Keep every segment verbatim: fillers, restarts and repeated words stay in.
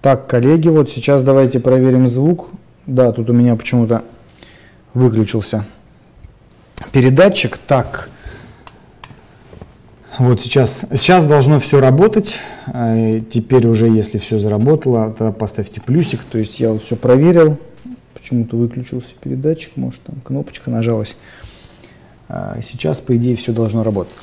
Так, коллеги, вот сейчас давайте проверим звук. Да, тут у меня почему-то выключился передатчик. Так, вот сейчас, сейчас должно все работать. Теперь уже, если все заработало, тогда поставьте плюсик. То есть я вот все проверил. Почему-то выключился передатчик, может там кнопочка нажалась. Сейчас, по идее, все должно работать.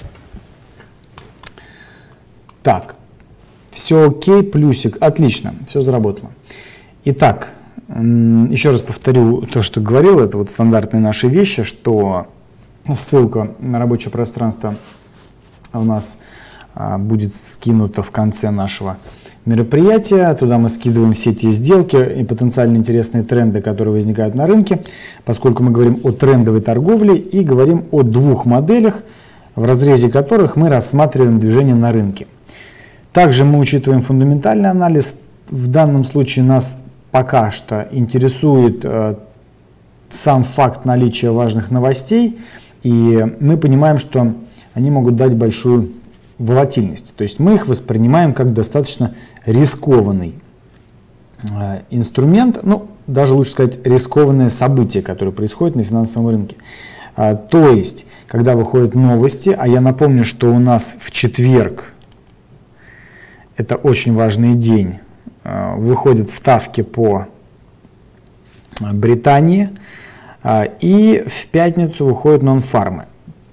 Так, все окей, плюсик, отлично, все заработало. Итак, еще раз повторю то, что говорил, это вот стандартные наши вещи, что ссылка на рабочее пространство у нас а, будет скинута в конце нашего мероприятия. Туда мы скидываем все те сделки и потенциально интересные тренды, которые возникают на рынке, поскольку мы говорим о трендовой торговле и говорим о двух моделях, в разрезе которых мы рассматриваем движение на рынке. Также мы учитываем фундаментальный анализ. В данном случае нас пока что интересует э, сам факт наличия важных новостей, и мы понимаем, что они могут дать большую волатильность. То есть мы их воспринимаем как достаточно рискованный э, инструмент, ну, даже лучше сказать, рискованное событие, которое происходит на финансовом рынке. А, то есть, когда выходят новости, а я напомню, что у нас в четверг, это очень важный день, выходят ставки по Британии, и в пятницу выходят нон-фармы.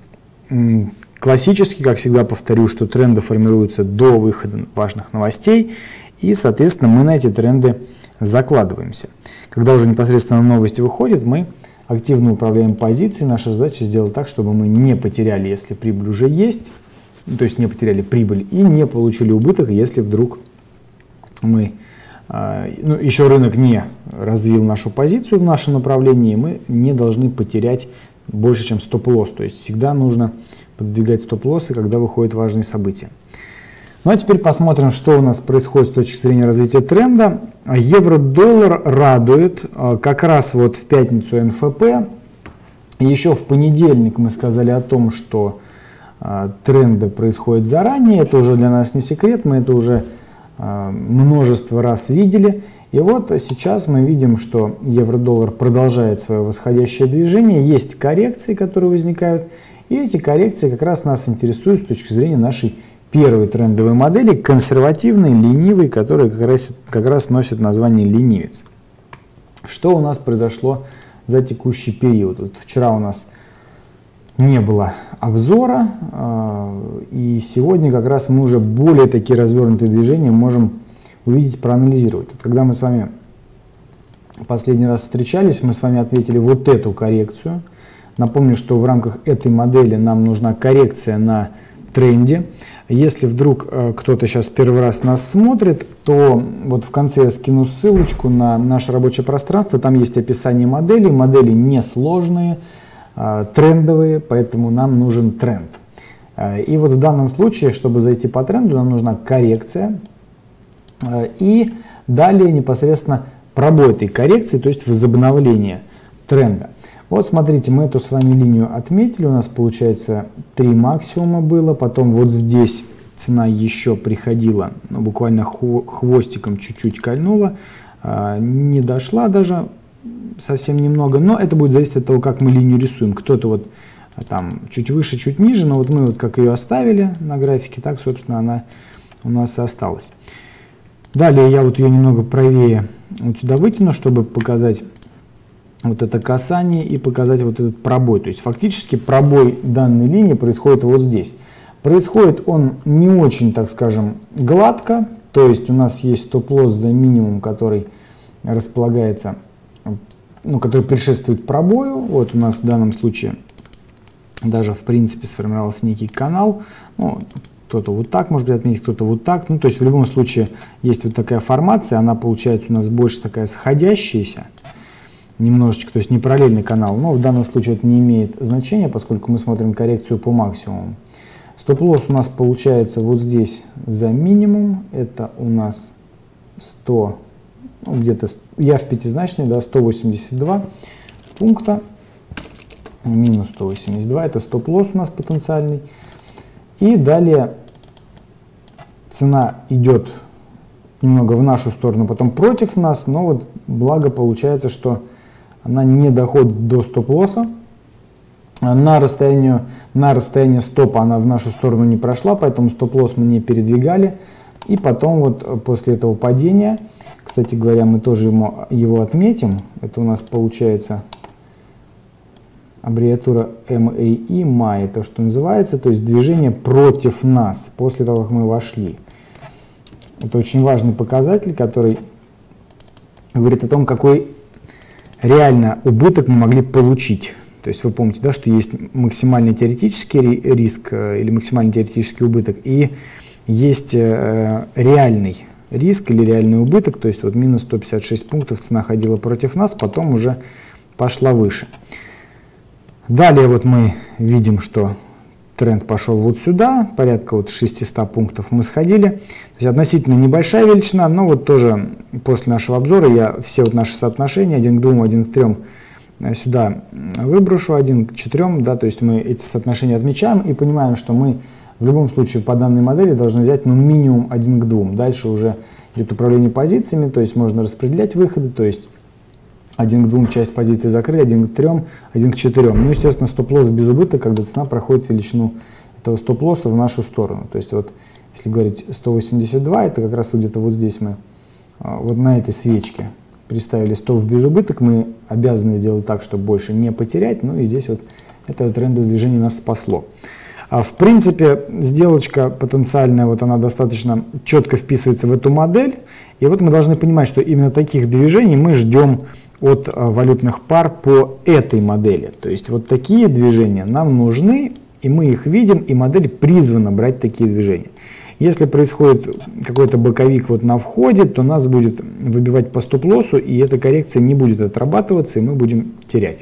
Классически, как всегда повторю, что тренды формируются до выхода важных новостей, и, соответственно, мы на эти тренды закладываемся. Когда уже непосредственно новости выходят, мы активно управляем позицией. Наша задача сделать так, чтобы мы не потеряли, если прибыль уже есть, то есть не потеряли прибыль, и не получили убыток, если вдруг мы, ну, еще рынок не развил нашу позицию в нашем направлении, мы не должны потерять больше, чем стоп-лосс. То есть всегда нужно подвигать стоп-лоссы, когда выходят важные события. Ну а теперь посмотрим, что у нас происходит с точки зрения развития тренда. Евро-доллар радует. Как раз вот в пятницу эн эф пэ. Еще в понедельник мы сказали о том, что тренды происходят заранее, это уже для нас не секрет, мы это уже э, множество раз видели. И вот сейчас мы видим, что евро-доллар продолжает свое восходящее движение, есть коррекции, которые возникают, и эти коррекции как раз нас интересуют с точки зрения нашей первой трендовой модели, консервативной, ленивой, которая как раз, как раз носит название ленивец. Что у нас произошло за текущий период? Вот вчера у нас не было обзора, и сегодня как раз мы уже более такие развернутые движения можем увидеть, проанализировать. Когда мы с вами последний раз встречались, мы с вами ответили вот эту коррекцию. Напомню, что в рамках этой модели нам нужна коррекция на тренде. Если вдруг кто-то сейчас первый раз нас смотрит, то вот в конце я скину ссылочку на наше рабочее пространство, там есть описание модели, модели несложные, трендовые, поэтому нам нужен тренд. И вот в данном случае, чтобы зайти по тренду, нам нужна коррекция и далее непосредственно пробой этой коррекции, то есть возобновление тренда. Вот смотрите, мы эту с вами линию отметили, у нас получается три максимума было, потом вот здесь цена еще приходила, ну, буквально хвостиком чуть-чуть кольнула, не дошла даже совсем немного, но это будет зависеть от того, как мы линию рисуем. Кто-то вот там чуть выше, чуть ниже, но вот мы вот как ее оставили на графике, так, собственно, она у нас и осталась. Далее я вот ее немного правее вот сюда вытяну, чтобы показать вот это касание и показать вот этот пробой. То есть фактически пробой данной линии происходит вот здесь. Происходит он не очень, так скажем, гладко, то есть у нас есть стоп-лосс за минимум, который располагается, ну, который предшествует пробою. Вот у нас в данном случае даже в принципе сформировался некий канал. Ну, кто-то вот так может быть отметить, кто-то вот так. Ну, то есть в любом случае есть вот такая формация, она получается у нас больше такая сходящаяся немножечко, то есть не параллельный канал, но в данном случае это не имеет значения, поскольку мы смотрим коррекцию по максимуму. Стоп-лосс у нас получается вот здесь за минимум, это у нас сто, ну, где-то, я в пятизначной, да, сто восемьдесят два пункта, минус сто восемьдесят два, это стоп-лосс у нас потенциальный. И далее цена идет немного в нашу сторону, потом против нас, но вот благо получается, что она не доходит до стоп-лосса. На расстоянии, на расстоянии стопа она в нашу сторону не прошла, поэтому стоп-лосс мы не передвигали. И потом вот после этого падения, кстати говоря, мы тоже ему, его отметим. Это у нас получается аббревиатура эм эй и, май, то, что называется, то есть движение против нас после того, как мы вошли. Это очень важный показатель, который говорит о том, какой реально убыток мы могли получить. То есть вы помните, да, что есть максимальный теоретический риск или максимальный теоретический убыток, и есть э, реальный риск или реальный убыток, то есть вот минус сто пятьдесят шесть пунктов цена ходила против нас, потом уже пошла выше. Далее вот мы видим, что тренд пошел вот сюда, порядка вот шестисот пунктов мы сходили. То есть относительно небольшая величина, но вот тоже после нашего обзора я все вот наши соотношения один к двум, один к трем сюда выброшу, один к четырем, да, то есть мы эти соотношения отмечаем и понимаем, что мы в любом случае по данной модели должны взять ну, минимум один к двум. Дальше уже идет управление позициями, то есть можно распределять выходы, то есть один к двум часть позиции закрыли, один к трем, один к четырем. Ну, естественно, стоп-лосс без убытка, когда цена проходит величину этого стоп-лосса в нашу сторону. То есть вот, если говорить сто восемьдесят два, это как раз где-то вот здесь мы, вот на этой свечке приставили стоп в безубыток, мы обязаны сделать так, чтобы больше не потерять. Ну и здесь вот это трендовое движение нас спасло. А в принципе, сделочка потенциальная, вот она достаточно четко вписывается в эту модель. И вот мы должны понимать, что именно таких движений мы ждем от а, валютных пар по этой модели. То есть вот такие движения нам нужны, и мы их видим, и модель призвана брать такие движения. Если происходит какой-то боковик вот на входе, то нас будет выбивать по стоп-лоссу, и эта коррекция не будет отрабатываться, и мы будем терять.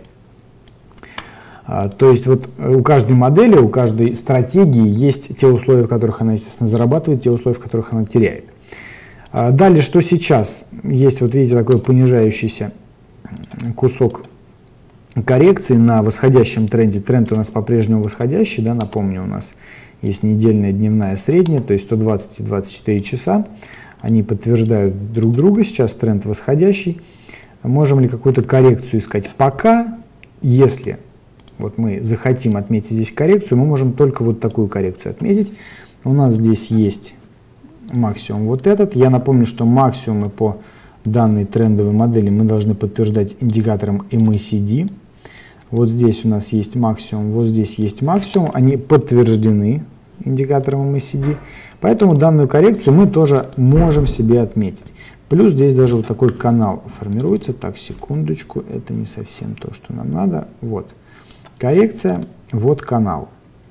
А, то есть вот у каждой модели, у каждой стратегии есть те условия, в которых она, естественно, зарабатывает, те условия, в которых она теряет. А далее, что сейчас? Есть, вот видите, такой понижающийся кусок коррекции на восходящем тренде. Тренд у нас по-прежнему восходящий, да, напомню, у нас есть недельная, дневная, средняя, то есть сто двадцать и двадцать четыре часа. Они подтверждают друг друга, сейчас тренд восходящий. Можем ли какую-то коррекцию искать? Пока, если вот мы захотим отметить здесь коррекцию, мы можем только вот такую коррекцию отметить. У нас здесь есть максимум вот этот. Я напомню, что максимумы по данной трендовой модели мы должны подтверждать индикатором эм эй си ди. Вот здесь у нас есть максимум, вот здесь есть максимум. Они подтверждены индикатором эм эй си ди. Поэтому данную коррекцию мы тоже можем себе отметить. Плюс здесь даже вот такой канал формируется. Так, секундочку, это не совсем то, что нам надо. Вот коррекция, вот канал.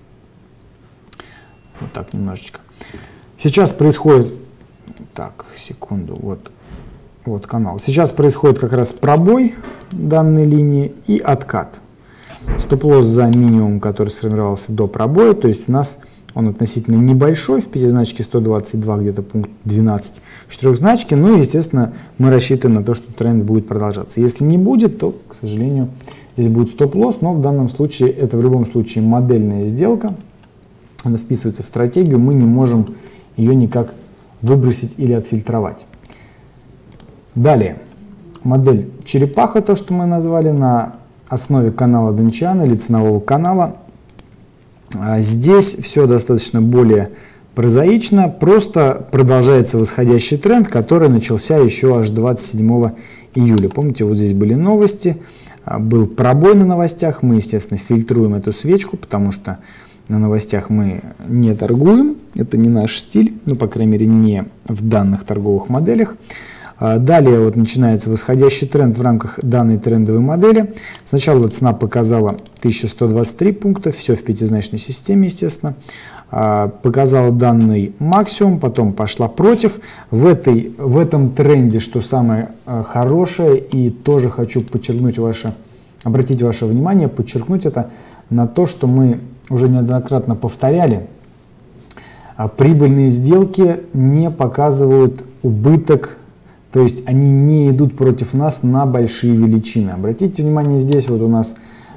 Вот так немножечко. Сейчас происходит, так, секунду, вот, вот канал. Сейчас происходит как раз пробой данной линии и откат. Стоп-лосс за минимум, который сформировался до пробоя, то есть у нас он относительно небольшой, в пятизначке сто двадцать два, где-то пункт двенадцать, в четырехзначке, ну и, естественно, мы рассчитываем на то, что тренд будет продолжаться. Если не будет, то, к сожалению, здесь будет стоп-лосс, но в данном случае это в любом случае модельная сделка, она вписывается в стратегию, мы не можем ее никак выбросить или отфильтровать. Далее, модель черепаха, то, что мы назвали на основе канала Дончиана или ценового канала. Здесь все достаточно более прозаично, просто продолжается восходящий тренд, который начался еще аж двадцать седьмого июля. Помните, вот здесь были новости, был пробой на новостях, мы, естественно, фильтруем эту свечку, потому что на новостях мы не торгуем, это не наш стиль, ну, по крайней мере, не в данных торговых моделях. Далее вот начинается восходящий тренд в рамках данной трендовой модели. Сначала цена показала тысячу сто двадцать три пункта, все в пятизначной системе, естественно. Показала данный максимум, потом пошла против. В, этой, в этом тренде, что самое хорошее, и тоже хочу подчеркнуть ваше, обратить ваше внимание, подчеркнуть это на то, что мы уже неоднократно повторяли. Прибыльные сделки не показывают убыток, то есть они не идут против нас на большие величины. Обратите внимание, здесь вот у нас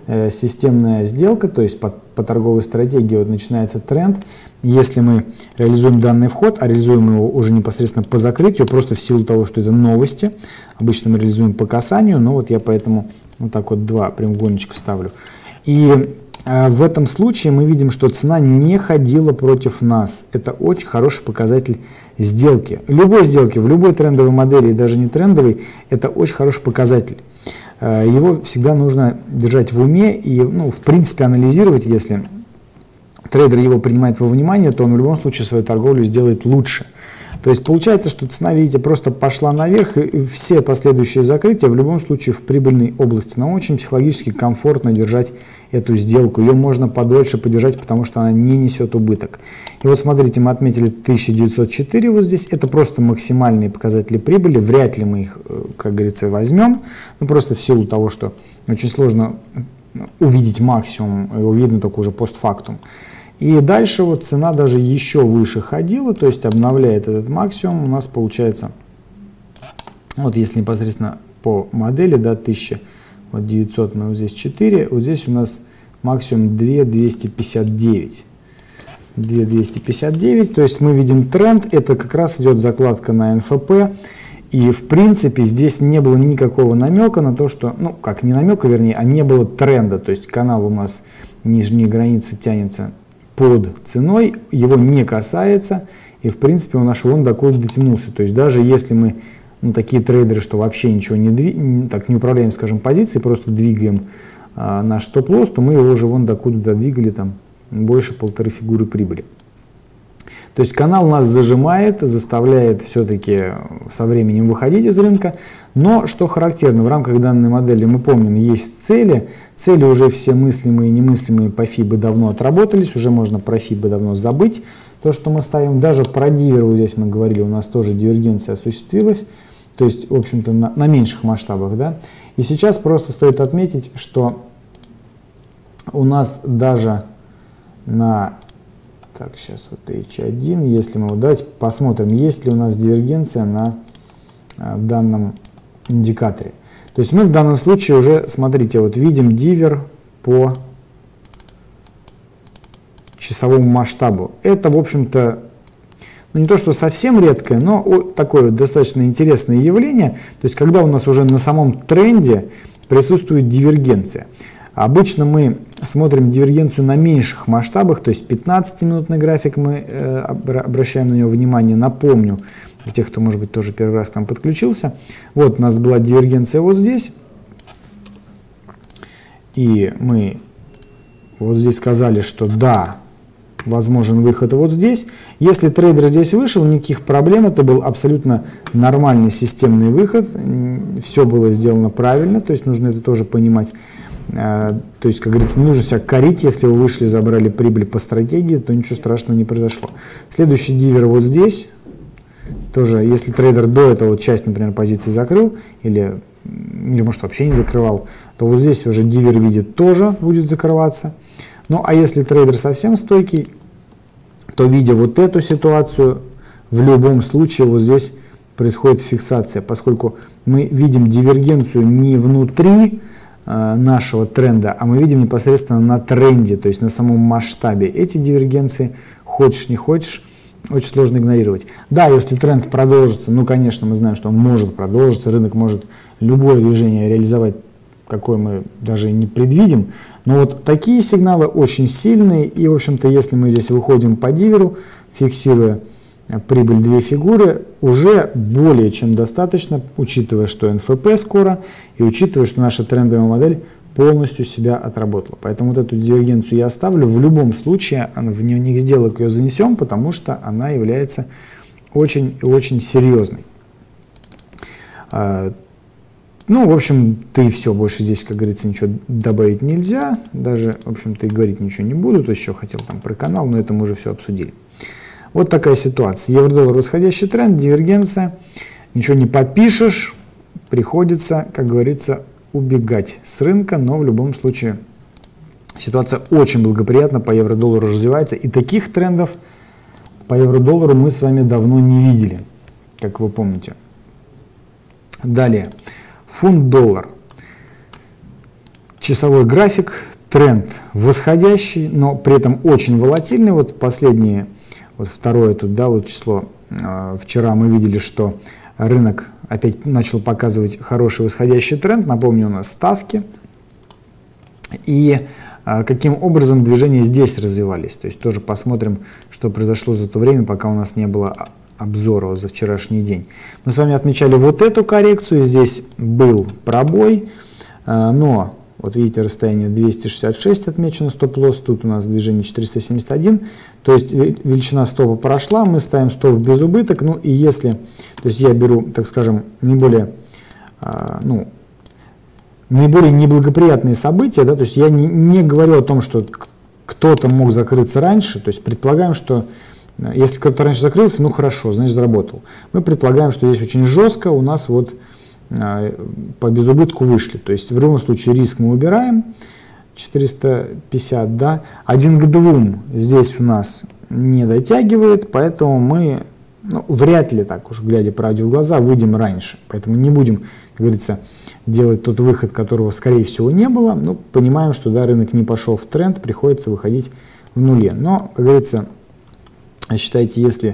э, системная сделка, то есть по, по торговой стратегии вот начинается тренд. Если мы реализуем данный вход, а реализуем его уже непосредственно по закрытию, просто в силу того, что это новости, обычно мы реализуем по касанию, но вот я поэтому вот так вот два прямоугольничка ставлю. И э, в этом случае мы видим, что цена не ходила против нас. Это очень хороший показатель сделки. Любой сделки, в любой трендовой модели, и даже не трендовой, это очень хороший показатель. Э, его всегда нужно держать в уме и, ну, в принципе, анализировать. Если трейдер его принимает во внимание, то он в любом случае свою торговлю сделает лучше. То есть получается, что цена, видите, просто пошла наверх, и все последующие закрытия в любом случае в прибыльной области. Но очень психологически комфортно держать эту сделку. Ее можно подольше подержать, потому что она не несет убыток. И вот смотрите, мы отметили тысяча девятьсот четыре вот здесь. Это просто максимальные показатели прибыли. Вряд ли мы их, как говорится, возьмем. Ну, просто в силу того, что очень сложно увидеть максимум, его видно только уже постфактум. И дальше вот цена даже еще выше ходила, то есть обновляет этот максимум. У нас получается, вот если непосредственно по модели, да, тысяча девятьсот, мы вот здесь четыре, вот здесь у нас максимум две тысячи двести пятьдесят девять. две тысячи двести пятьдесят девять, то есть мы видим тренд, это как раз идет закладка на эн эф пэ. И в принципе здесь не было никакого намека на то, что, ну как не намека, вернее, а не было тренда, то есть канал у нас нижней границы тянется под ценой, его не касается, и в принципе он аж вон до куда дотянулся. То есть даже если мы, ну, такие трейдеры, что вообще ничего не, дви... так, не управляем, скажем, позицией, просто двигаем а, наш стоп-лосс, то мы его уже вон до куда додвигали, там больше полторы фигуры прибыли. То есть канал нас зажимает, заставляет все-таки со временем выходить из рынка. Но что характерно, в рамках данной модели мы помним, есть цели. Цели уже все мыслимые и немыслимые по фибо давно отработались, уже можно про фибо давно забыть. То, что мы ставим, даже про дивер, вот здесь мы говорили, у нас тоже дивергенция осуществилась. То есть, в общем-то, на, на меньших масштабах. Да? И сейчас просто стоит отметить, что у нас даже на... Так, сейчас вот эйч один, если мы, давайте посмотрим, есть ли у нас дивергенция на а, данном индикаторе. То есть мы в данном случае уже, смотрите, вот видим дивер по часовому масштабу. Это, в общем-то, ну не то, что совсем редкое, но такое достаточно интересное явление. То есть когда у нас уже на самом тренде присутствует дивергенция. Обычно мы смотрим дивергенцию на меньших масштабах, то есть пятнадцатиминутный график, мы э, обращаем на него внимание. Напомню, для тех, кто, может быть, тоже первый раз к нам подключился, вот у нас была дивергенция вот здесь, и мы вот здесь сказали, что да, возможен выход вот здесь. Если трейдер здесь вышел, никаких проблем, это был абсолютно нормальный системный выход, все было сделано правильно, то есть нужно это тоже понимать. То есть, как говорится, не нужно себя корить, если вы вышли, забрали прибыль по стратегии, то ничего страшного не произошло. Следующий дивер вот здесь, тоже, если трейдер до этого вот часть, например, позиции закрыл, или, или может вообще не закрывал, то вот здесь уже дивер видит тоже будет закрываться. Ну, а если трейдер совсем стойкий, то, видя вот эту ситуацию, в любом случае вот здесь происходит фиксация, поскольку мы видим дивергенцию не внутри нашего тренда, а мы видим непосредственно на тренде, то есть на самом масштабе. Эти дивергенции, хочешь не хочешь, очень сложно игнорировать. Да, если тренд продолжится, ну, конечно, мы знаем, что он может продолжиться, рынок может любое движение реализовать, какое мы даже не предвидим, но вот такие сигналы очень сильные, и, в общем-то, если мы здесь выходим по диверу, фиксируя прибыль две фигуры, уже более чем достаточно, учитывая, что эн эф пэ скоро, и учитывая, что наша трендовая модель полностью себя отработала. Поэтому вот эту дивергенцию я оставлю. В любом случае, в дневник сделок ее занесем, потому что она является очень и очень серьезной. Ну, в общем-то и все. Больше здесь, как говорится, ничего добавить нельзя. Даже, в общем-то, и говорить ничего не буду. То есть еще хотел там про канал, но это мы уже все обсудили. Вот такая ситуация. Евро-доллар, восходящий тренд, дивергенция. Ничего не попишешь. Приходится, как говорится, убегать с рынка. Но в любом случае ситуация очень благоприятно по евро-доллару развивается. И таких трендов по евро-доллару мы с вами давно не видели, как вы помните. Далее. Фунт-доллар. часовой график, тренд восходящий, но при этом очень волатильный. Вот последние, вот второе тут, да, вот число, э, вчера мы видели, что рынок опять начал показывать хороший восходящий тренд. Напомню, у нас ставки. И э, каким образом движения здесь развивались. То есть тоже посмотрим, что произошло за то время, пока у нас не было обзора вот за вчерашний день. Мы с вами отмечали вот эту коррекцию. Здесь был пробой, э, но... Вот видите, расстояние двести шестьдесят шесть отмечено, стоп-лосс, тут у нас движение четыреста семьдесят один, то есть величина стопа прошла, мы ставим стоп в безубыток, ну и если, то есть я беру, так скажем, наиболее, а, ну, наиболее неблагоприятные события, да, то есть я не, не говорю о том, что кто-то мог закрыться раньше, то есть предполагаем, что если кто-то раньше закрылся, ну хорошо, значит заработал. Мы предполагаем, что здесь очень жестко у нас вот по безубытку вышли. То есть в любом случае риск мы убираем, четыреста пятьдесят, да, один к двум здесь у нас не дотягивает, поэтому мы, ну, вряд ли так уж, глядя правде в глаза, выйдем раньше. Поэтому не будем, как говорится, делать тот выход, которого, скорее всего, не было. Ну, понимаем, что, да, рынок не пошел в тренд, приходится выходить в нуле. Но, как говорится, считайте, если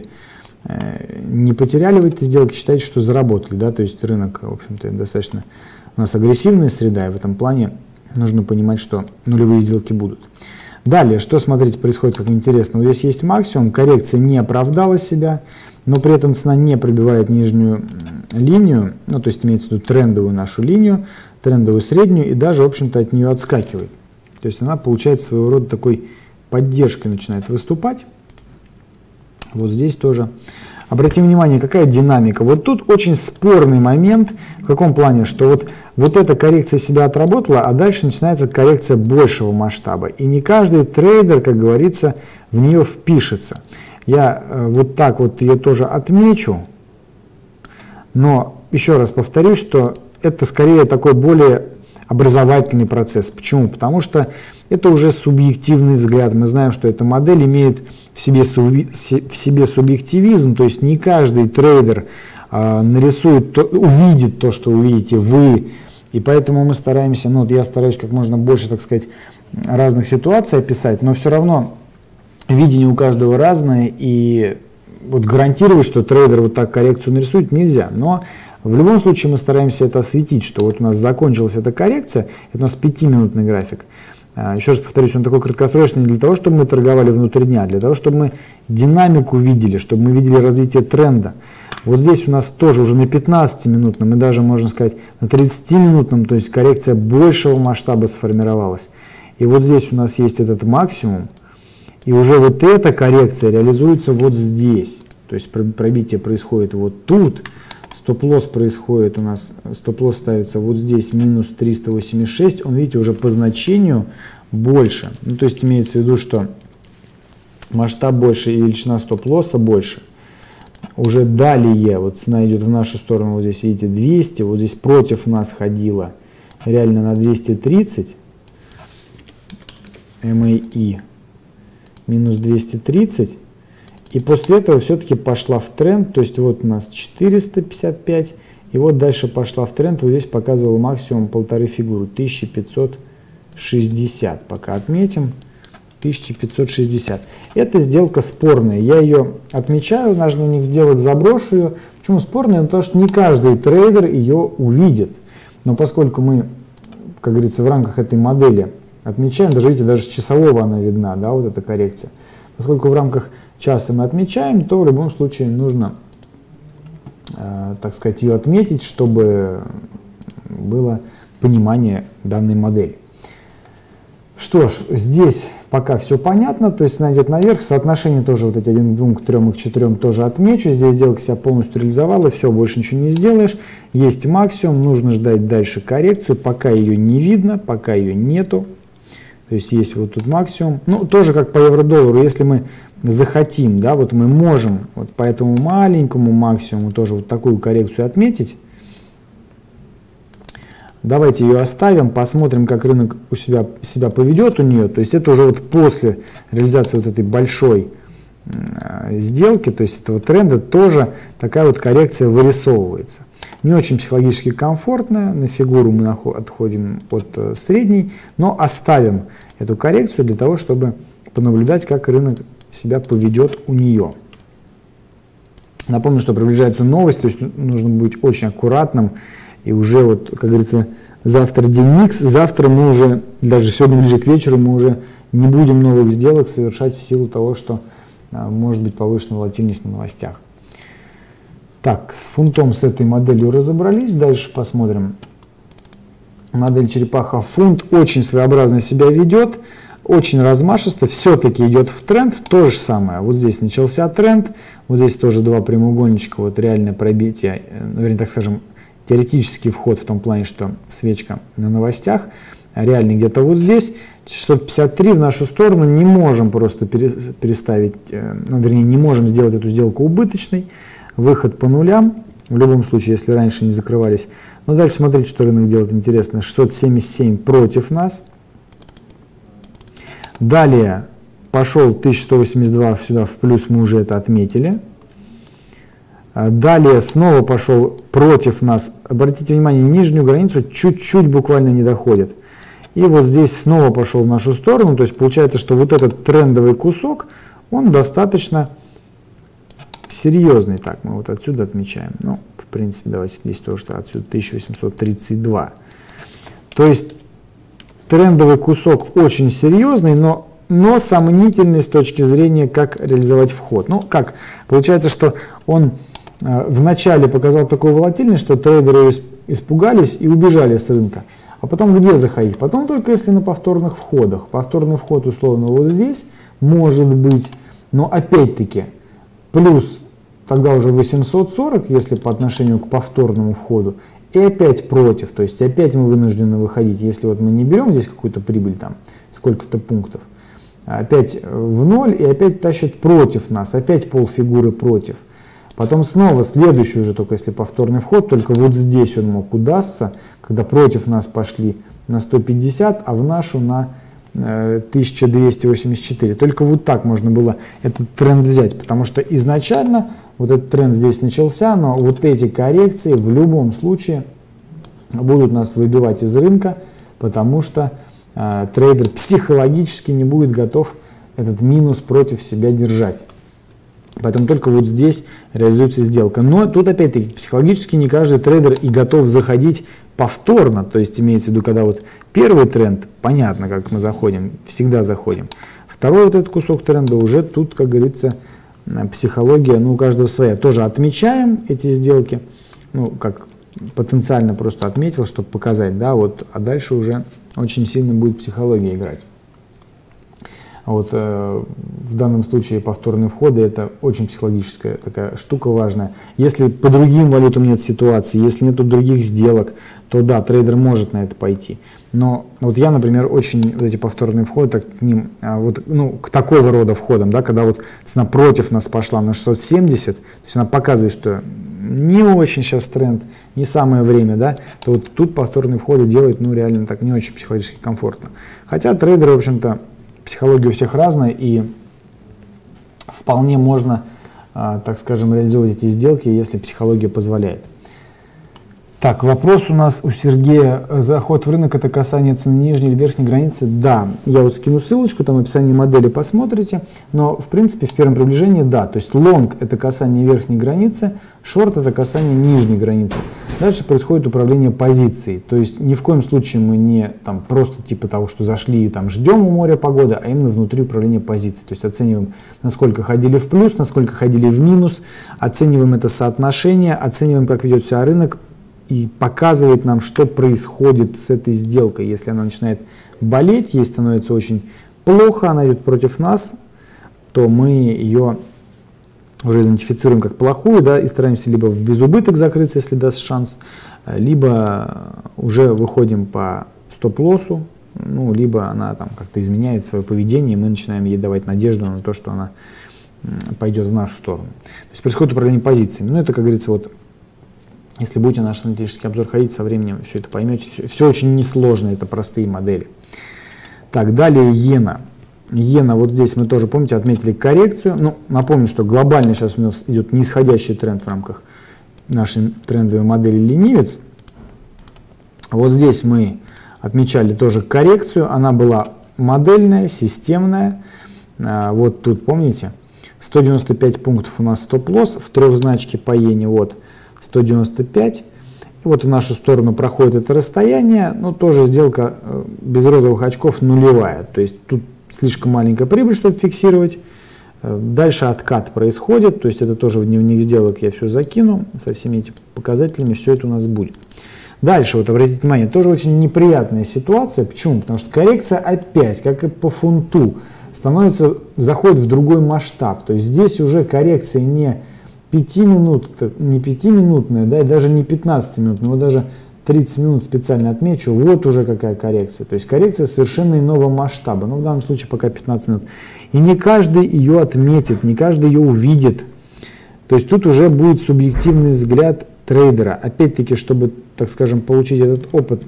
не потеряли в этой сделке, считайте, что заработали, да, то есть рынок, в общем-то, достаточно у нас агрессивная среда, и в этом плане нужно понимать, что нулевые сделки будут. Далее, что, смотрите, происходит как интересно, вот здесь есть максимум, коррекция не оправдала себя, но при этом цена не пробивает нижнюю линию, ну, то есть имеется в виду трендовую нашу линию, трендовую среднюю, и даже, в общем-то, от нее отскакивает. То есть она получает своего рода такой поддержкой, начинает выступать. Вот здесь тоже. Обратим внимание, какая динамика. Вот тут очень спорный момент. В каком плане? Что вот, вот эта коррекция себя отработала, а дальше начинается коррекция большего масштаба. И не каждый трейдер, как говорится, в нее впишется. Я э, вот так вот ее тоже отмечу. Но еще раз повторюсь, что это скорее такой более образовательный процесс. Почему? Потому что это уже субъективный взгляд. Мы знаем, что эта модель имеет в себе, суби, в себе субъективизм, то есть не каждый трейдер а, нарисует, то, увидит то, что увидите вы. И поэтому мы стараемся, ну, я стараюсь как можно больше, так сказать, разных ситуаций описать, но все равно видение у каждого разное, и вот гарантировать, что трейдер вот так коррекцию нарисует, нельзя. Но в любом случае мы стараемся это осветить, что вот у нас закончилась эта коррекция, это у нас пятиминутный график. Еще раз повторюсь, он такой краткосрочный не для того, чтобы мы торговали внутрь дня, а для того, чтобы мы динамику видели, чтобы мы видели развитие тренда. Вот здесь у нас тоже уже на пятнадцатиминутном и даже, можно сказать, на тридцатиминутном, то есть коррекция большего масштаба сформировалась. И вот здесь у нас есть этот максимум, и уже вот эта коррекция реализуется вот здесь. То есть пробитие происходит вот тут. Стоп-лосс происходит у нас, стоп-лосс ставится вот здесь, минус триста восемьдесят шесть, он, видите, уже по значению больше. Ну, то есть имеется в виду, что масштаб больше и величина стоп-лосса больше. Уже далее, вот цена идет в нашу сторону, вот здесь, видите, двести, вот здесь против нас ходила реально на двести тридцать, эм эй и, минус двести тридцать. И после этого все-таки пошла в тренд, то есть вот у нас четыреста пятьдесят пять, и вот дальше пошла в тренд, вот здесь показывал максимум полторы фигуры, тысяча пятьсот шестьдесят, пока отметим, тысяча пятьсот шестьдесят. Эта сделка спорная, я ее отмечаю, нужно на них сделать, заброшу ее. Почему спорная? Потому что не каждый трейдер ее увидит, но поскольку мы, как говорится, в рамках этой модели отмечаем, даже видите, даже с часового она видна, да, вот эта коррекция. Поскольку в рамках часа мы отмечаем, то в любом случае нужно, э, так сказать, ее отметить, чтобы было понимание данной модели. Что ж, здесь пока все понятно, то есть цена идет наверх, соотношение тоже вот эти один к двум, к трем и к четырем тоже отмечу, здесь сделка себя полностью реализовала, все, больше ничего не сделаешь, есть максимум, нужно ждать дальше коррекцию, пока ее не видно, пока ее нету. То есть есть вот тут максимум, ну тоже как по евро-доллару, если мы захотим, да, вот мы можем вот по этому маленькому максимуму тоже вот такую коррекцию отметить. Давайте ее оставим, посмотрим, как рынок у себя, себя поведет у нее. То есть это уже вот после реализации вот этой большой э, сделки, то есть этого тренда, тоже такая вот коррекция вырисовывается. не очень психологически комфортная, на фигуру мы отходим от средней, но оставим эту коррекцию для того, чтобы понаблюдать, как рынок себя поведет у нее. Напомню, что приближается новость, то есть нужно быть очень аккуратным, и уже вот, как говорится, завтра день икс, завтра мы уже, даже сегодня ближе к вечеру, мы уже не будем новых сделок совершать в силу того, что а, может быть повышенная волатильность на новостях. Так, с фунтом, с этой моделью разобрались, дальше посмотрим. Модель черепаха фунт очень своеобразно себя ведет, очень размашисто, все-таки идет в тренд, то же самое. Вот здесь начался тренд, вот здесь тоже два прямоугольничка, вот реальное пробитие, ну, вернее, так скажем, теоретический вход в том плане, что свечка на новостях, реальный где-то вот здесь, шестьсот пятьдесят три в нашу сторону, не можем просто переставить, ну, вернее, не можем сделать эту сделку убыточной, выход по нулям, в любом случае, если раньше не закрывались. Но дальше смотрите, что рынок делает интересно, шестьсот семьдесят семь против нас. Далее пошел тысяча сто восемьдесят два сюда в плюс, мы уже это отметили. Далее снова пошел против нас. Обратите внимание, нижнюю границу чуть-чуть буквально не доходит. И вот здесь снова пошел в нашу сторону. То есть получается, что вот этот трендовый кусок, он достаточно серьезный. Так, мы вот отсюда отмечаем. Ну, в принципе, давайте здесь тоже отсюда тысяча восемьсот тридцать два. То есть трендовый кусок очень серьезный, но, но сомнительный с точки зрения, как реализовать вход. Ну, как? Получается, что он э, вначале показал такую волатильность, что трейдеры испугались и убежали с рынка. А потом где заходить? Потом только если на повторных входах. Повторный вход условно вот здесь может быть, но опять-таки плюс тогда уже восемьсот сорок, если по отношению к повторному входу, и опять против, то есть опять мы вынуждены выходить, если вот мы не берем здесь какую-то прибыль, там сколько-то пунктов, опять в ноль и опять тащит против нас, опять полфигуры против. Потом снова следующий уже, только если повторный вход, только вот здесь он мог удастся, когда против нас пошли на сто пятьдесят, а в нашу на э, тысяча двести восемьдесят четыре. Только вот так можно было этот тренд взять, потому что изначально вот этот тренд здесь начался, но вот эти коррекции в любом случае будут нас выбивать из рынка, потому что э, трейдер психологически не будет готов этот минус против себя держать. Поэтому только вот здесь реализуется сделка. Но тут опять-таки психологически не каждый трейдер и готов заходить повторно. То есть имеется в виду, когда вот первый тренд, понятно, как мы заходим, всегда заходим. Второй вот этот кусок тренда уже тут, как говорится, психология, ну у каждого своя. Тоже отмечаем эти сделки, ну как потенциально просто отметил, чтобы показать, да, вот, а дальше уже очень сильно будет психология играть. Вот, э, в данном случае повторные входы — это очень психологическая такая штука важная. Если по другим валютам нет ситуации, если нет других сделок, то да, трейдер может на это пойти. Но вот я, например, очень вот эти повторные входы, так, к ним, вот, ну, к такого рода входам, да, когда вот цена против нас пошла на шестьсот семьдесят, то есть она показывает, что не очень сейчас тренд, не самое время, да, то вот тут повторные входы делать, ну, реально так не очень психологически комфортно. Хотя трейдеры, в общем-то, психология у всех разная, и вполне можно, так скажем, реализовывать эти сделки, если психология позволяет. Так, вопрос у нас у Сергея. Заход в рынок — это касание цены нижней или верхней границы? Да, я вот скину ссылочку, там в описании модели посмотрите, но в принципе в первом приближении да, то есть лонг — это касание верхней границы, шорт — это касание нижней границы. Дальше происходит управление позицией, то есть ни в коем случае мы не там просто типа того, что зашли и там ждем у моря погоды, а именно внутри управления позицией, то есть оцениваем, насколько ходили в плюс, насколько ходили в минус, оцениваем это соотношение, оцениваем, как ведет себя рынок, и показывает нам, что происходит с этой сделкой. Если она начинает болеть, ей становится очень плохо, она идет против нас, то мы ее уже идентифицируем как плохую, да, и стараемся либо в безубыток закрыться, если даст шанс, либо уже выходим по стоп-лоссу, ну, либо она там как-то изменяет свое поведение, и мы начинаем ей давать надежду на то, что она пойдет в нашу сторону. То есть происходит управление позициями. Ну, это, как говорится, вот если будете наш аналитический обзор ходить, со временем все это поймете. Все, все очень несложно, это простые модели. Так, далее иена. Иена, вот здесь мы тоже, помните, отметили коррекцию. Ну, напомню, что глобально сейчас у нас идет нисходящий тренд в рамках нашей трендовой модели ленивец. Вот здесь мы отмечали тоже коррекцию, она была модельная, системная. Вот тут, помните, сто девяносто пять пунктов у нас стоп-лосс в трехзначке по иене, вот сто девяносто пять. И вот в нашу сторону проходит это расстояние, но тоже сделка без розовых очков нулевая. То есть тут слишком маленькая прибыль, чтобы фиксировать. Дальше откат происходит, то есть это тоже в дневник сделок я все закину, со всеми этими показателями все это у нас будет. Дальше, вот обратите внимание, тоже очень неприятная ситуация. Почему? Потому что коррекция опять, как и по фунту, становится, заходит в другой масштаб. То есть здесь уже коррекция не пяти минут, не пятиминутная, да, и даже не пятнадцатиминутная, вот даже тридцать минут специально отмечу, вот уже какая коррекция. То есть коррекция совершенно иного масштаба, но в данном случае пока пятнадцать минут. И не каждый ее отметит, не каждый ее увидит. То есть тут уже будет субъективный взгляд трейдера. Опять-таки, чтобы, так скажем, получить этот опыт.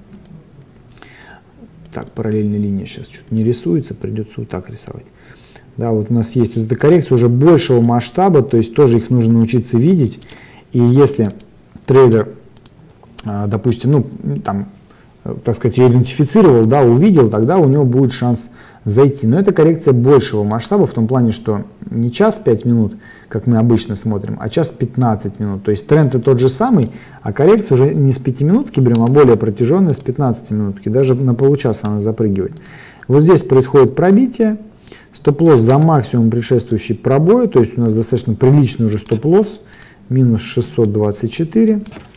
Так, параллельная линия сейчас что-то не рисуется, придется вот так рисовать. Да, вот у нас есть вот эта коррекция уже большего масштаба, то есть тоже их нужно научиться видеть. И если трейдер, допустим, ну, там, так сказать, ее идентифицировал, да, увидел, тогда у него будет шанс зайти. Но это коррекция большего масштаба в том плане, что не час пять минут, как мы обычно смотрим, а час пятнадцать минут. То есть тренд тот же самый, а коррекция уже не с пятиминутки берем, а более протяженная с пятнадцати минутки. Даже на получаса она запрыгивает. Вот здесь происходит пробитие. Стоп-лосс за максимум предшествующий пробой, то есть у нас достаточно приличный уже стоп-лосс, минус шестьсот двадцать четыре.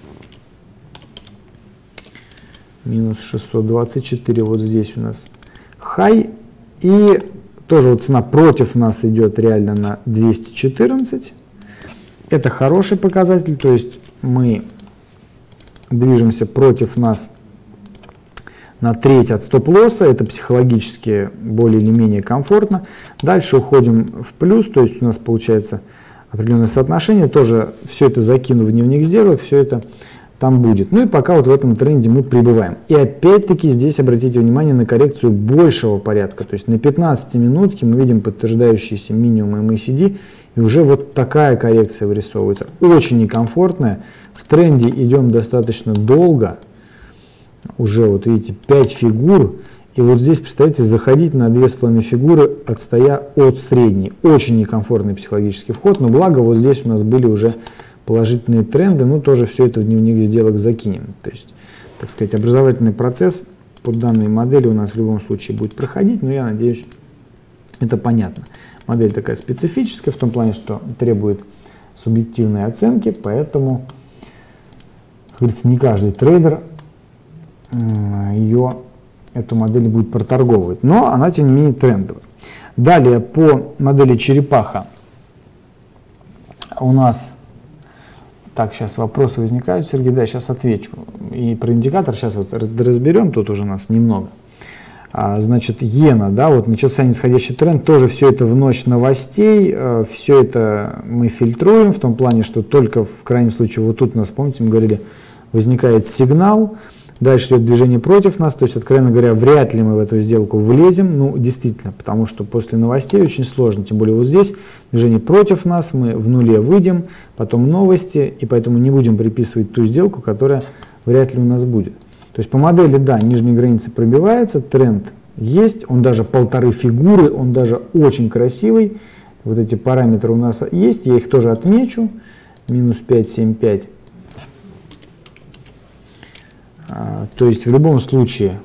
Минус шестьсот двадцать четыре, вот здесь у нас хай. И тоже вот цена против нас идет реально на двести четырнадцать. Это хороший показатель, то есть мы движемся против нас на треть от стоп-лосса, это психологически более или менее комфортно. Дальше уходим в плюс, то есть у нас получается определенное соотношение, тоже все это закину в дневник сделок, все это там будет. Ну и пока вот в этом тренде мы пребываем. И опять-таки здесь обратите внимание на коррекцию большего порядка, то есть на пятнадцати минутке мы видим подтверждающийся минимум эм эй си ди, и уже вот такая коррекция вырисовывается, очень некомфортная. В тренде идем достаточно долго. Уже вот видите пять фигур, и вот здесь, представляете, заходить на две с половиной фигуры, отстоя от средней. Очень некомфортный психологический вход, но благо вот здесь у нас были уже положительные тренды, ну тоже все это в дневник сделок закинем. То есть, так сказать, образовательный процесс по данной модели у нас в любом случае будет проходить, но я надеюсь, это понятно. Модель такая специфическая в том плане, что требует субъективной оценки, поэтому, как говорится, не каждый трейдер ее, эту модель будет проторговывать, но она тем не менее трендовая. Далее по модели черепаха у нас, так, сейчас вопросы возникают, Сергей, да, сейчас отвечу. И про индикатор сейчас вот разберем, тут уже нас немного. А, значит, иена, да, вот начался нисходящий тренд, тоже все это в ночь новостей, э, все это мы фильтруем в том плане, что только в крайнем случае, вот тут у нас, помните, мы говорили, возникает сигнал. Дальше идет движение против нас, то есть, откровенно говоря, вряд ли мы в эту сделку влезем, ну, действительно, потому что после новостей очень сложно, тем более вот здесь движение против нас, мы в нуле выйдем, потом новости, и поэтому не будем приписывать ту сделку, которая вряд ли у нас будет. То есть по модели, да, нижней границы пробивается, тренд есть, он даже полторы фигуры, он даже очень красивый, вот эти параметры у нас есть, я их тоже отмечу, минус пять семь пять. А, то есть в любом случае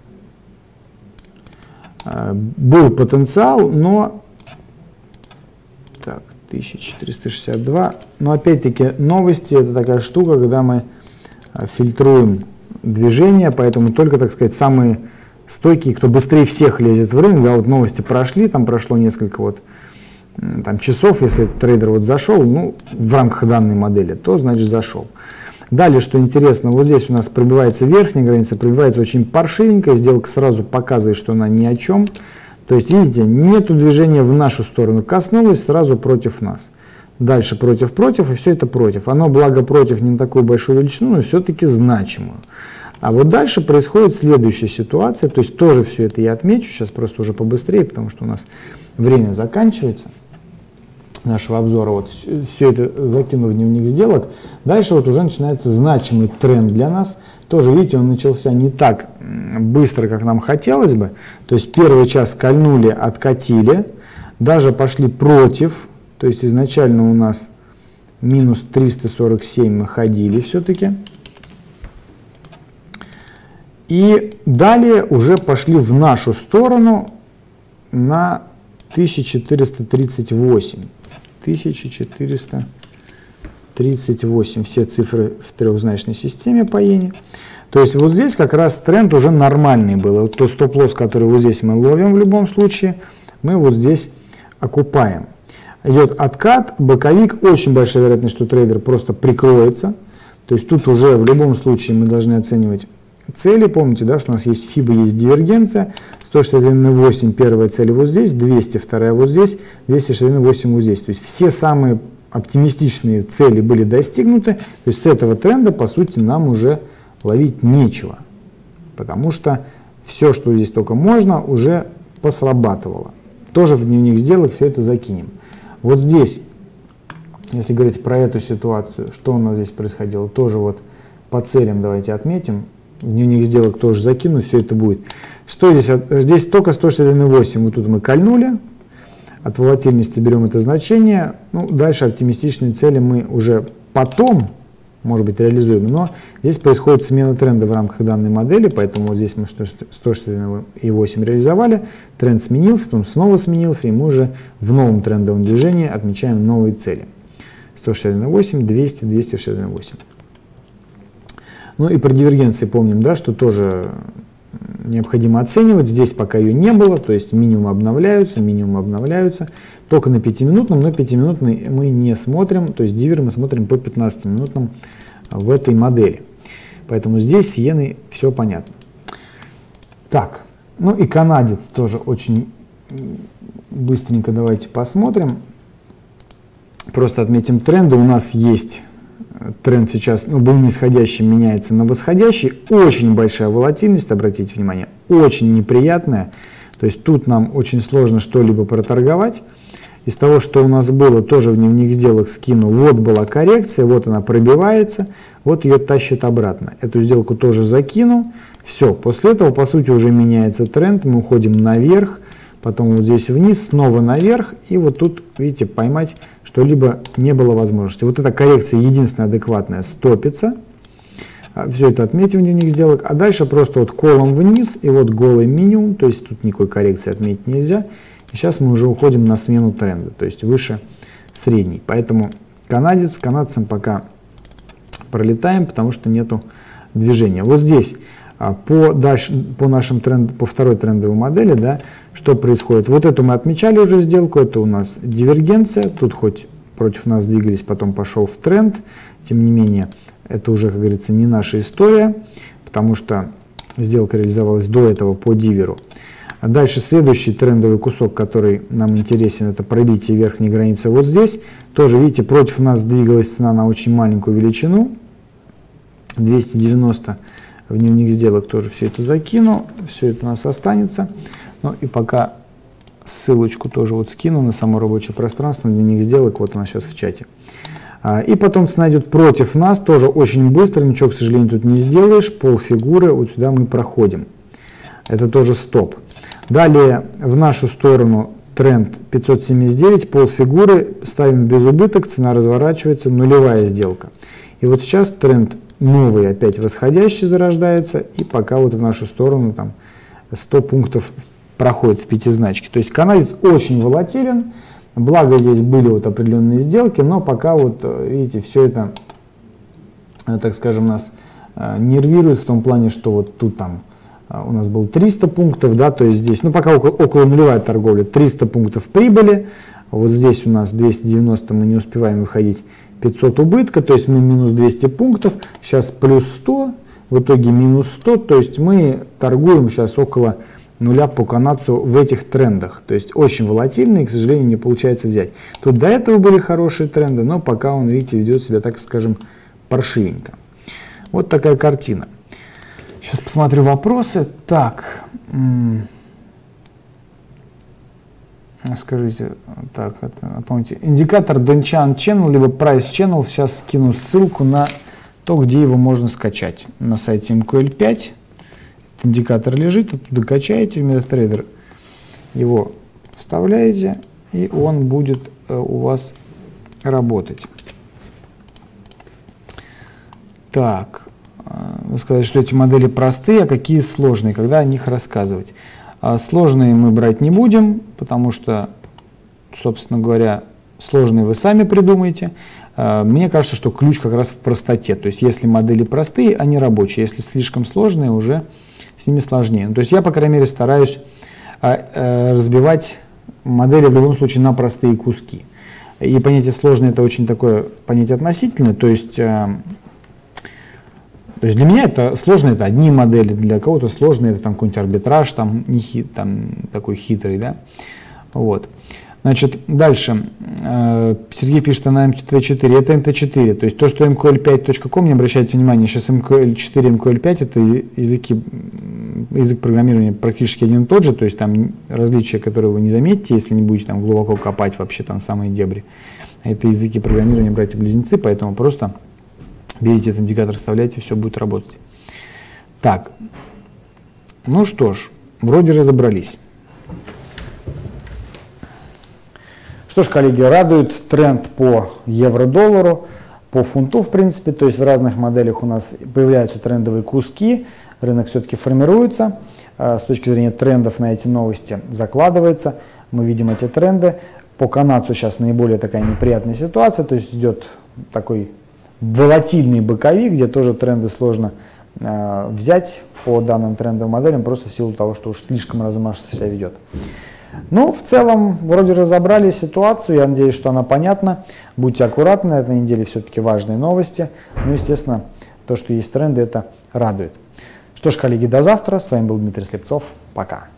а, был потенциал, но так, тысяча четыреста шестьдесят два, но опять-таки новости это такая штука, когда мы а, фильтруем движение, поэтому только, так сказать, самые стойкие, кто быстрее всех лезет в рынок, да, вот новости прошли, там прошло несколько вот там часов, если трейдер вот зашел, ну, в рамках данной модели, то значит зашел. Далее, что интересно, вот здесь у нас пробивается верхняя граница, пробивается очень паршивенько, сделка сразу показывает, что она ни о чем. То есть, видите, нету движения в нашу сторону, коснулась сразу против нас. Дальше против-против, и все это против. Оно, благо, против не на такую большую величину, но все-таки значимую. А вот дальше происходит следующая ситуация, то есть тоже все это я отмечу, сейчас просто уже побыстрее, потому что у нас время заканчивается. нашего обзора, вот все это закину в дневник сделок. Дальше вот уже начинается значимый тренд для нас. Тоже, видите, он начался не так быстро, как нам хотелось бы. То есть первый час кольнули, откатили, даже пошли против. То есть изначально у нас минус триста сорок семь мы ходили все-таки. И далее уже пошли в нашу сторону на тысяча четыреста тридцать восемь. тысяча четыреста тридцать восемь. Все цифры в трехзначной системе по иене. То есть вот здесь как раз тренд уже нормальный был. Вот тот стоп-лосс, который вот здесь мы ловим в любом случае, мы вот здесь окупаем. Идет откат, боковик. Очень большая вероятность, что трейдер просто прикроется. То есть тут уже в любом случае мы должны оценивать цели. Помните, да, что у нас есть фиба, есть дивергенция. сто шестьдесят один и восемь первая цель вот здесь, двести вторая вот здесь, двести шестьдесят один и восемь вот здесь. То есть все самые оптимистичные цели были достигнуты. То есть с этого тренда, по сути, нам уже ловить нечего. Потому что все, что здесь только можно, уже посрабатывало. Тоже в дневник сделок все это закинем. Вот здесь, если говорить про эту ситуацию, что у нас здесь происходило, тоже вот по целям давайте отметим. В дневник сделок тоже закину, все это будет. Что здесь? Здесь только сто шестьдесят один и восемь. Вот тут мы кольнули. От волатильности берем это значение. Ну, дальше оптимистичные цели мы уже потом, может быть, реализуем. Но здесь происходит смена тренда в рамках данной модели. Поэтому вот здесь мы сто шестьдесят один и восемь реализовали. Тренд сменился, потом снова сменился. И мы уже в новом трендовом движении отмечаем новые цели. сто шестьдесят один и восемь, двести, двести шестьдесят один и восемь. Ну и про дивергенции помним, да, что тоже необходимо оценивать. Здесь пока ее не было, то есть минимум обновляются, минимум обновляются. Только на пятиминутном, но пятиминутный мы не смотрим, то есть дивер мы смотрим по пятнадцатиминутным в этой модели. Поэтому здесь с иеной все понятно. Так, ну и канадец тоже очень быстренько давайте посмотрим. Просто отметим тренды. У нас есть тренд сейчас, ну, был нисходящий, меняется на восходящий. Очень большая волатильность, обратите внимание, очень неприятная. То есть тут нам очень сложно что-либо проторговать. Из того, что у нас было, тоже в дневник сделок скину. Вот была коррекция, вот она пробивается, вот ее тащит обратно. Эту сделку тоже закину. Все, после этого, по сути, уже меняется тренд. Мы уходим наверх, потом вот здесь вниз, снова наверх. И вот тут, видите, поймать что-либо не было возможности. Вот эта коррекция единственная адекватная, стопится. Все это отметим в дневник сделок. А дальше просто вот колом вниз и вот голый минимум. То есть тут никакой коррекции отметить нельзя. И сейчас мы уже уходим на смену тренда. То есть выше средний. Поэтому канадец, канадцам пока пролетаем, потому что нету движения. Вот здесь по, дальше, по нашим тренд, по второй трендовой модели, да, что происходит? Вот эту мы отмечали уже сделку, это у нас дивергенция, тут хоть против нас двигались, потом пошел в тренд, тем не менее, это уже, как говорится, не наша история, потому что сделка реализовалась до этого по диверу. А дальше следующий трендовый кусок, который нам интересен, это пробитие верхней границы вот здесь. Тоже, видите, против нас двигалась цена на очень маленькую величину, двести девяносто. В дневник сделок тоже все это закину, все это у нас останется. Ну и пока ссылочку тоже вот скину на само рабочее пространство, на дневник сделок, вот она сейчас в чате. А, и потом цена идет против нас, тоже очень быстро, ничего, к сожалению, тут не сделаешь, полфигуры, вот сюда мы проходим. Это тоже стоп. Далее в нашу сторону тренд пятьсот семьдесят девять, полфигуры, ставим без убыток, цена разворачивается, нулевая сделка. И вот сейчас тренд новый опять восходящий зарождается, и пока вот в нашу сторону там сто пунктов проходит в пятизначке. То есть канадец очень волатилен, благо здесь были вот определенные сделки, но пока вот, видите, все это, так скажем, нас нервирует в том плане, что вот тут там у нас было триста пунктов, да, то есть здесь, ну пока около, около нулевая торговля, триста пунктов прибыли, вот здесь у нас двести девяносто, мы не успеваем выходить, пятьсот убытка, то есть мы минус двести пунктов, сейчас плюс сто, в итоге минус сто, то есть мы торгуем сейчас около нуля по канадцу в этих трендах, то есть очень волатильный, и, к сожалению, не получается взять. Тут до этого были хорошие тренды, но пока он, видите, ведет себя, так скажем, паршивенько. Вот такая картина. Сейчас посмотрю вопросы. Так. скажите, так, это, помните, индикатор Denchant Channel, либо Price Channel, сейчас скину ссылку на то, где его можно скачать. На сайте эм ку эль пять, этот индикатор лежит, оттуда качаете в MetaTrader, его вставляете, и он будет э, у вас работать. Так, вы сказали, что эти модели простые, а какие сложные, когда о них рассказывать. А сложные мы брать не будем, потому что, собственно говоря, сложные вы сами придумаете. Мне кажется, что ключ как раз в простоте. То есть, если модели простые, они рабочие. Если слишком сложные, уже с ними сложнее. То есть, я, по крайней мере, стараюсь разбивать модели в любом случае на простые куски. И понятие сложное — это очень такое понятие относительное. То есть, то есть для меня это сложно, это одни модели, для кого-то сложно, это там какой-нибудь арбитраж, там, не хит, там такой хитрый, да. Вот. Значит, дальше. Сергей пишет на эм тэ четыре. Это эм тэ четыре. То есть то, что эм ку эль пять точка ком, не обращайте внимания. Сейчас эм ку эль четыре, эм ку эль пять это языки, язык программирования практически один и тот же. То есть там различия, которые вы не заметите, если не будете там глубоко копать вообще там самые дебри. Это языки программирования братья-близнецы, поэтому просто берите этот индикатор, вставляйте, все будет работать. Так. Ну что ж, вроде разобрались. Что ж, коллеги, радует тренд по евро-доллару, по фунту, в принципе, то есть в разных моделях у нас появляются трендовые куски, рынок все-таки формируется, с точки зрения трендов на эти новости закладывается, мы видим эти тренды. По канадцу сейчас наиболее такая неприятная ситуация, то есть идет такой волатильный боковик, где тоже тренды сложно взять по данным трендовым моделям, просто в силу того, что уж слишком размашисто себя ведет. Ну, в целом, вроде разобрали ситуацию, я надеюсь, что она понятна. Будьте аккуратны, на этой неделе все-таки важные новости. Ну, естественно, то, что есть тренды, это радует. Что ж, коллеги, до завтра. С вами был Дмитрий Слепцов. Пока.